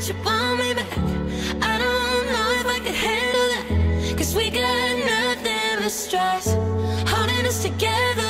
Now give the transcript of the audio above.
that you want me back. I don't know if I can handle that, 'cause we got nothing but stress holding us together.